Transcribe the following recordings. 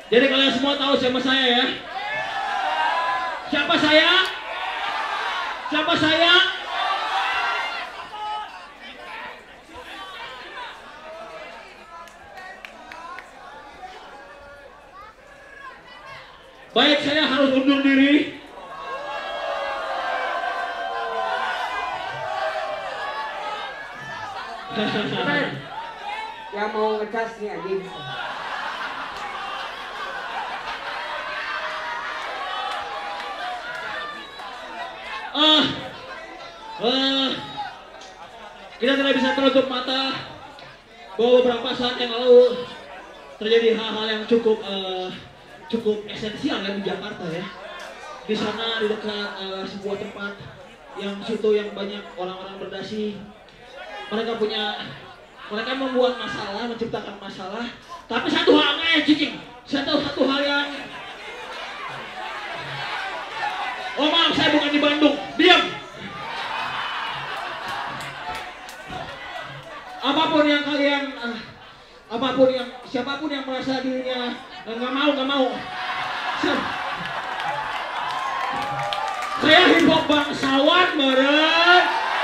Jadi kalian semua tahu siapa saya ya? Siapa saya? Siapa saya? Baik, saya harus undur diri. Yang mau ngecas nih anjing. Kita tidak bisa menutup mata bahwa beberapa saat yang lalu terjadi hal-hal yang cukup esensial ya di Jakarta ya. Di sana di dekat sebuah tempat yang situ yang banyak orang-orang berdasi. Mereka membuat masalah, menciptakan masalah. Tapi satu hal cicing, satu hal yang oh maaf, saya bukan di Bandung. Diam. Siapapun yang merasa dirinya nggak mau. Saya hip hop bangsawan, meren.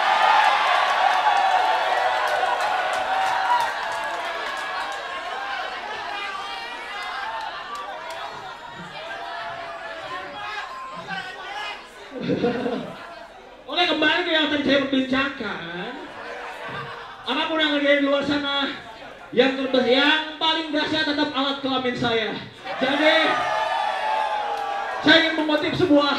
Oke, kembali ke yang tadi saya membincangkan. Apapun yang ada di luar sana, yang paling dahsyat tetap alat kelamin saya. Jadi saya ingin mengutip sebuah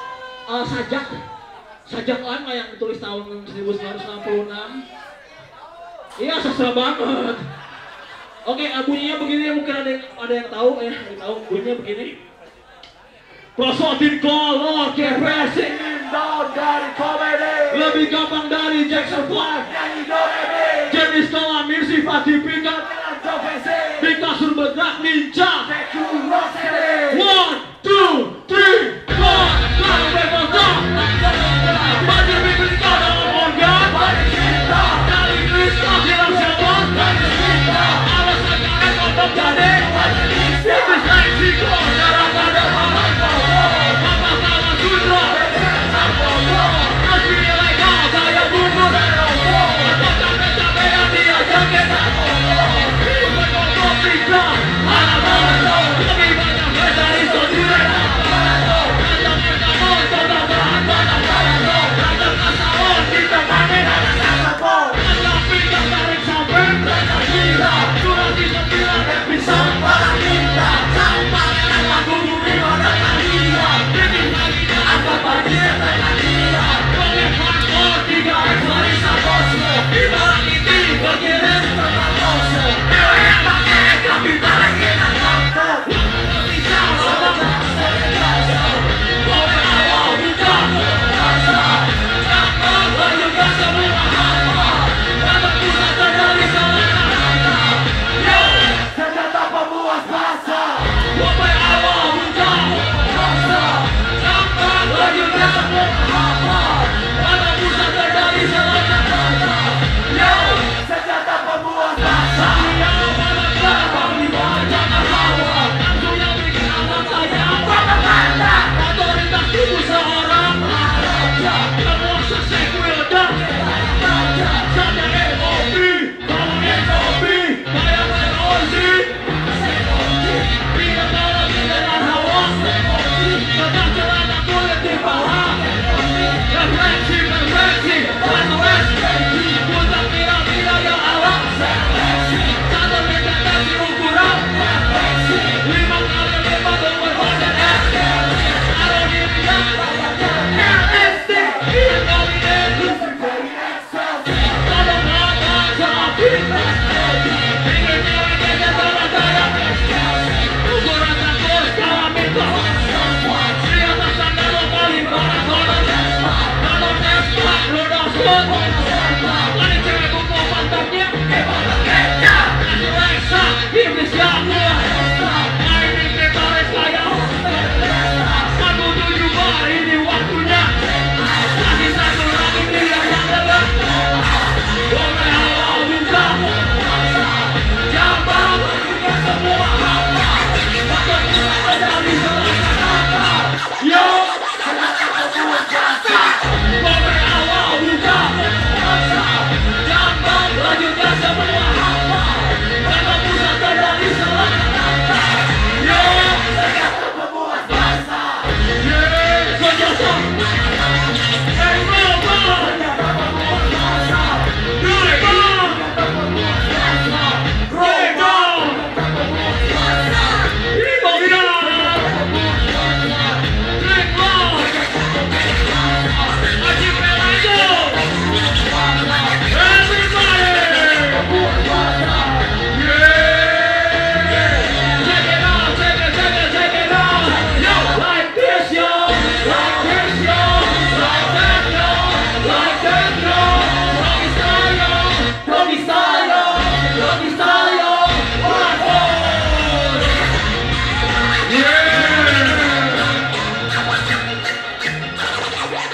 sajak lama yang ditulis tahun 1966. Iya, sastra banget. Oke, bunyinya begini, mungkin ada yang tahu ya, bunyinya begini. Prosotin kolor kepressing Down dari komedi. lebih gampang dari Jackson 5. Nyanyi do re mi. Jenis kelamin sifat tipikal Dengan profesi. di kasur bergerak ninja. Curiosity. 1, 2, 3, 4. Kalau bebas banjir bikin kau dalam organ. Dari kristal siram siapa? Alasan kalian kau terjadi. Itu seksiko darah-darah malam kau. Apa salah sudra? Masih ilegal saya bubur. Apa capek-capek yang diajakin? Berkompok tiga. Anak-anak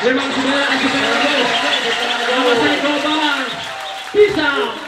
Memang sudah Archipelago. Nama saya KROWBAR. Pisau.